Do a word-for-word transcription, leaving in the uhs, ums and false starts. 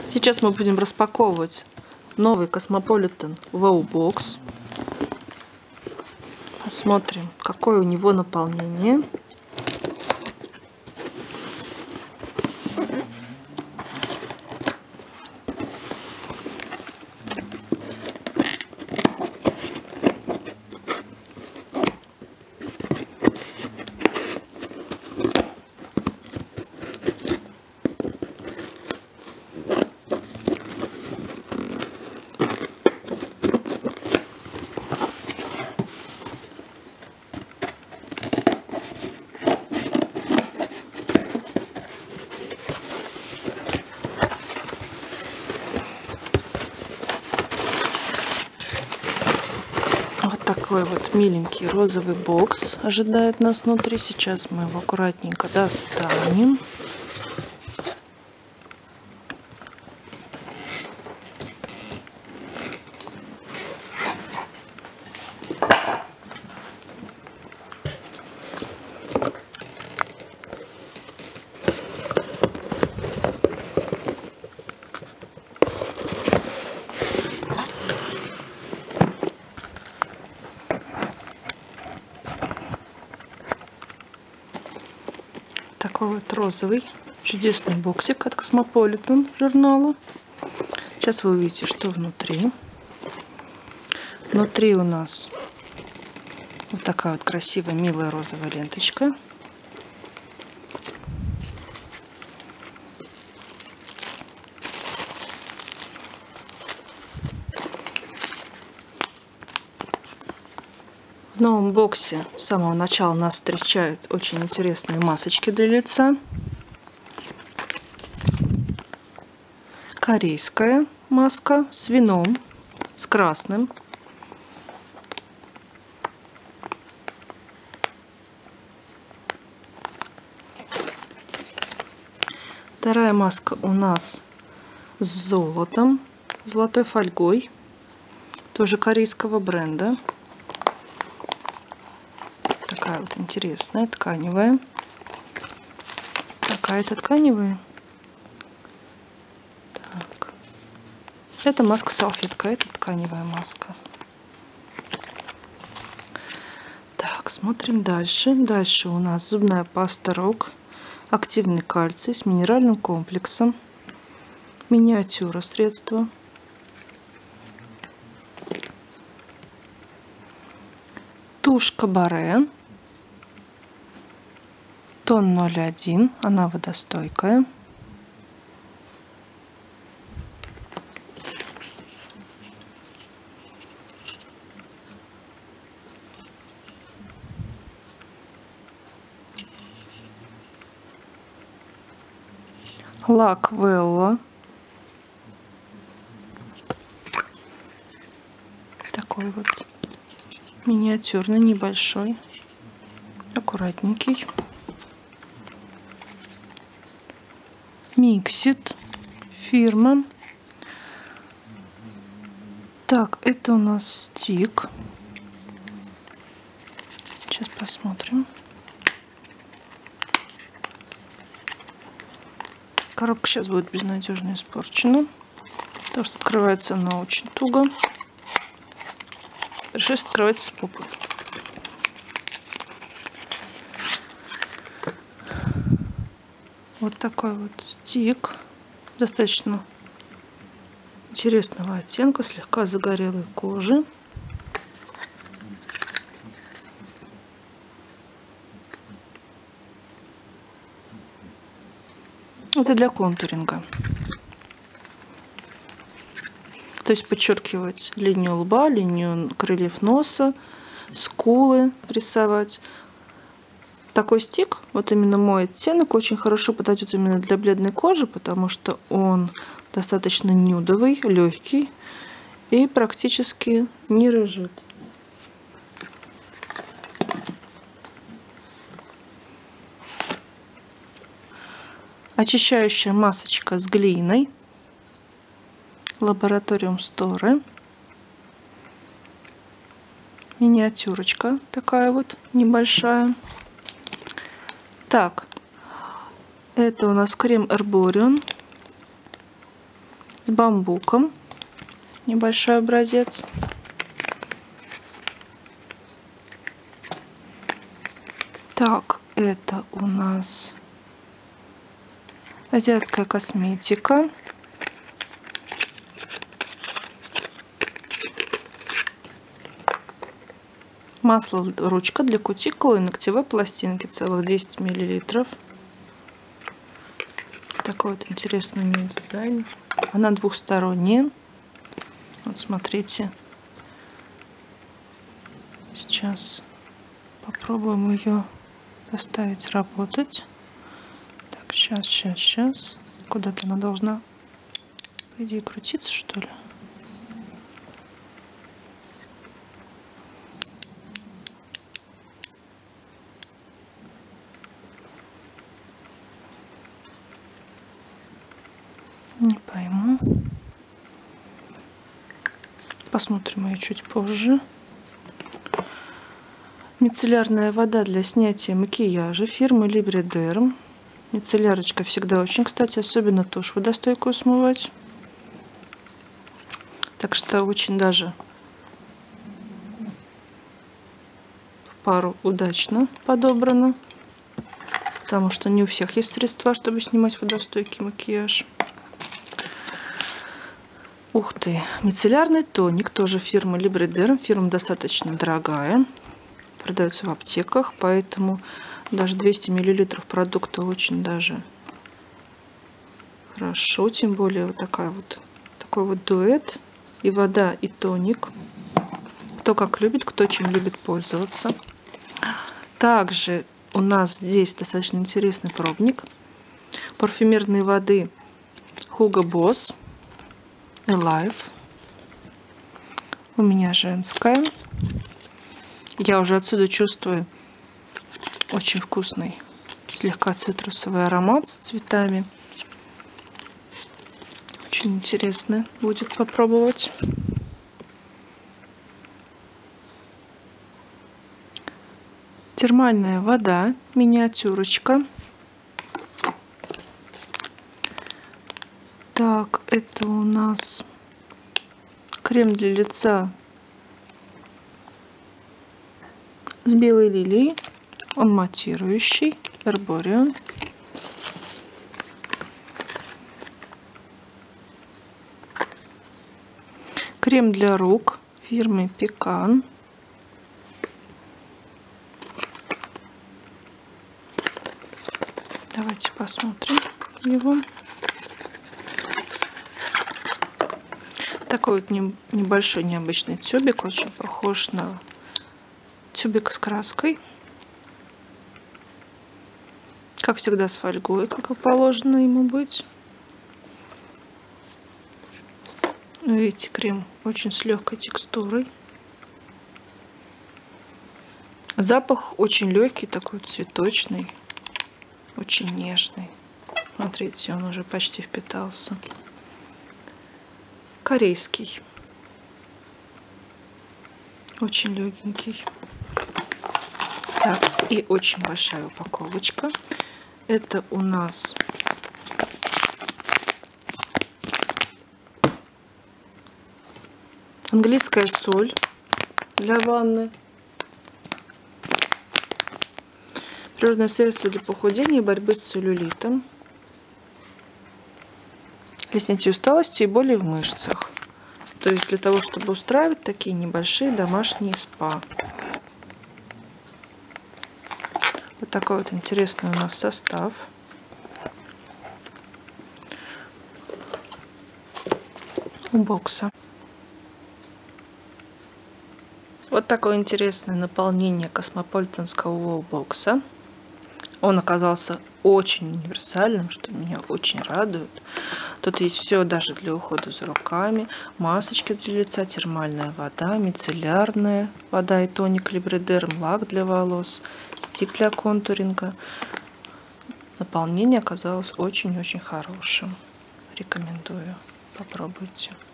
Сейчас мы будем распаковывать новый Cosmopolitan Wow Box. Посмотрим, какое у него наполнение. Вот такой вот миленький розовый бокс ожидает нас внутри. Сейчас мы его аккуратненько достанем. Такой вот розовый чудесный боксик от Cosmopolitan журнала. Сейчас вы увидите, что внутри. Внутри у нас вот такая вот красивая, милая розовая ленточка. В новом боксе с самого начала нас встречают очень интересные масочки для лица. Корейская маска с вином, с красным. Вторая маска у нас с золотом, золотой фольгой, тоже корейского бренда. Такая вот интересная, тканевая. Какая-то тканевая. Так. Это маска-салфетка, это тканевая маска. Так, смотрим дальше. Дальше у нас зубная паста Рок. Активный кальций с минеральным комплексом. Миниатюра средства. Тушь Кабаре. Тон ноль один, она водостойкая. Лак Велла. Такой вот миниатюрный, небольшой, аккуратненький. Миксит фирма. Так, это у нас стик. Сейчас посмотрим. Коробка сейчас будет безнадежно испорчена, потому что открывается она очень туго. Решается открывается с попы. Вот такой вот стик. Достаточно интересного оттенка, слегка загорелой кожи. Это для контуринга. То есть подчеркивать линию лба, линию крыльев носа, скулы рисовать. Такой стик, вот именно мой оттенок, очень хорошо подойдет именно для бледной кожи, потому что он достаточно нюдовый, легкий и практически не рыжит. Очищающая масочка с глиной. Лабораториум Сторе. Миниатюрочка такая вот небольшая. Так, это у нас крем Эрборион. с бамбуком. Небольшой образец. Так, это у нас азиатская косметика. Масло ручка для кутикулы и ногтевой пластинки, целых десять миллилитров. Такой вот интересный у нее дизайн. Она двухсторонняя. Вот смотрите. Сейчас попробуем ее заставить работать. Так, сейчас, сейчас, сейчас. Куда-то она должна, по идее, крутиться, что ли? Не пойму. Посмотрим ее чуть позже. Мицеллярная вода для снятия макияжа фирмы Libre Derm. Мицеллярочка всегда очень, кстати, особенно тушь водостойкую смывать. Так что очень даже в пару удачно подобрано. Потому что не у всех есть средства, чтобы снимать водостойкий макияж. Ух ты, мицеллярный тоник, тоже фирмы Libre Derm. Фирма достаточно дорогая, продается в аптеках, поэтому даже двести миллилитров продукта очень даже хорошо. Тем более вот такая вот такой вот дуэт, и вода, и тоник. Кто как любит, кто чем любит пользоваться. Также у нас здесь достаточно интересный пробник парфюмерной воды Hugo Boss Alive. У меня женская. Я уже отсюда чувствую очень вкусный, слегка цитрусовый аромат с цветами. Очень интересно будет попробовать. Термальная вода, миниатюрочка. Так, это у нас крем для лица с белой лилией. Он матирующий, Herborian. Крем для рук фирмы Пекан. Давайте посмотрим его. Такой вот небольшой необычный тюбик, очень похож на тюбик с краской. Как всегда с фольгой, как и положено ему быть. Видите, крем очень с легкой текстурой. Запах очень легкий, такой цветочный, очень нежный. Смотрите, он уже почти впитался. Корейский. Очень легенький. Так, и очень большая упаковочка. Это у нас английская соль для ванны. Природное средство для похудения и борьбы с целлюлитом. Для снятия усталости и боли в мышцах. То есть для того, чтобы устраивать такие небольшие домашние спа. Вот такой вот интересный у нас состав. У бокса. Вот такое интересное наполнение космополитенского бокса. Он оказался очень универсальным, что меня очень радует. Тут есть все даже для ухода за руками. Масочки для лица, термальная вода, мицеллярная вода и тоник Libre Derm, лак для волос, стик для контуринга. Наполнение оказалось очень-очень хорошим. Рекомендую. Попробуйте.